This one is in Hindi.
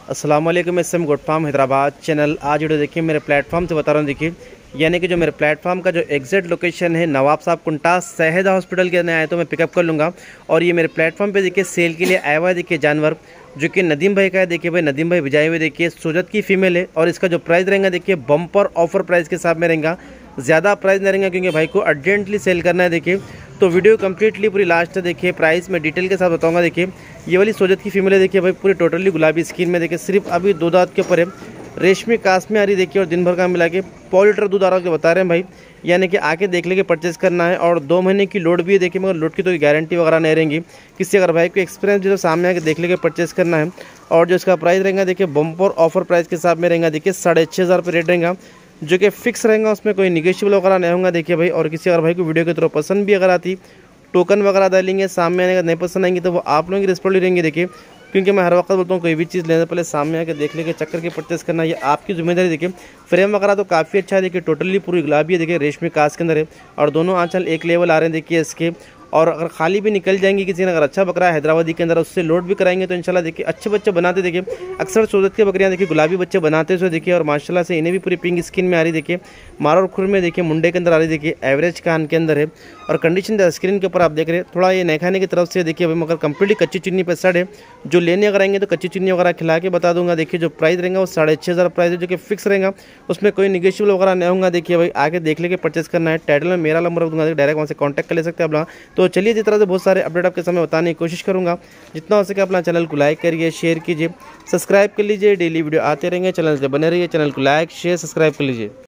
अस्सलाम वालेकुम। SM goat farm Hyderabad channel. आज वीडियो देखिए मेरे प्लेटफॉर्म से बता रहा हूँ। देखिए यानी कि जो मेरे प्लेटफॉर्म का जो एग्जैक्ट लोकेशन है नवाब साहब कुंटा शहद हॉस्पिटल के अंदर आए तो मैं पिकअप कर लूँगा। और ये मेरे प्लेटफॉर्म पे देखिए सेल के लिए आया हुआ है। देखिए जानवर जो कि नदीम भाई का है। देखिए भाई नदीम भाई भिजाए हुए देखिए सोजत की फीमेल है। और इसका जो प्राइस रहेगा देखिए बम्पर ऑफर प्राइस के हिसाब में रहेगा, ज़्यादा प्राइस नहीं रहेगा क्योंकि भाई को अर्जेंटली सेल करना है। देखिए तो वीडियो कंप्लीटली पूरी लास्ट तक देखिए, प्राइस में डिटेल के साथ बताऊंगा। देखिए ये वाली सोजत की फीमेल है। देखिए भाई पूरी टोटली गुलाबी स्किन में देखिए, सिर्फ अभी 2 दांत के ऊपर है, रेशमी कास में आ रही देखिए। और दिन भर का मिला के 1.5 लीटर दूध आ रहा है बता रहे हैं भाई, यानी कि आके देख लेके परचेस करना है। और 2 महीने की लोड भी है देखिए, मगर लोड की तो गारंटी वगैरह नहीं रहेंगी। किसी अगर भाई को एक्सपीरियंस जो सामने आके देख लेके परचेस करना है। और जो इसका प्राइस रहेगा देखिए बम्पर ऑफर प्राइस के हिसाब में रहेगा। देखिए 6,500 रुपये रेट रहेगा जो कि फिक्स रहेगा, उसमें कोई निगेशियबल वगैरह नहीं होगा। देखिए भाई और किसी अगर भाई को वीडियो की तरफ पसंद भी अगर आती, टोकन वगैरह डालेंगे, सामने आने का नहीं पसंद आएंगे तो वो आप लोगों की रिस्पॉन्सिबिलिटी रहेंगे। देखिए क्योंकि मैं हर वक्त बोलता हूँ कोई भी चीज़ लेने से पहले सामने आके देख लेके चक्कर के परचेस करना ये आपकी जिम्मेदारी। देखिए फ्रेम वगैरह तो काफ़ी अच्छा है। देखिए टोटली पूरी गुलाबी है। देखिए रेशमी कास के अंदर है और दोनों आंचल एक लेवल आ रहे हैं देखिए इसके। और अगर खाली भी निकल जाएंगी, किसी ने अगर अच्छा बकरा है हैदराबादी के अंदर उससे लोड भी कराएंगे तो इंशाल्लाह देखिए अच्छे बच्चे बनाते। देखिए अक्सर सोजत के बकरियाँ देखिए गुलाबी बच्चे बनाते हैं देखिए। और माशाल्लाह से इन्हें भी पूरी पिंक स्किन में आ रही देखिए, मार और खुर में देखिए मुंडे के अंदर आ रही देखिए, एवरेज कान के अंदर है। और कंडीशन स्क्रीन के ऊपर आप देख रहे हैं, थोड़ा ये नए खाने की तरफ से देखिए मगर कंप्लीटली कच्ची चीनी पे सड़ है। जो लेने अगर आएंगे तो कच्ची चीनी वगैरह खिला के बता दूंगा। देखिए जो प्राइस रहेगा वो 6,500 प्राइस है जो कि फिक्स रहेगा, उसमें कोई निगेशियबल वगैरह नहीं होगा। देखिए भाई आके देख लेके परचेस करना है। टाइटल में मेरा नंबर रख दूंगा, डायरेक्ट वहाँ से कॉन्टैक्ट कर ले सकते हैं आप लोग। तो चलिए जिस तरह से बहुत सारे अपडेट आपके समय बताने की कोशिश करूँगा, जितना हो सके अपना चैनल को लाइक करिए, शेयर कीजिए, सब्सक्राइब कर लीजिए। डेली वीडियो आते रहेंगे, चैनल से बने रहिए। चैनल को लाइक शेयर सब्सक्राइब कर लीजिए।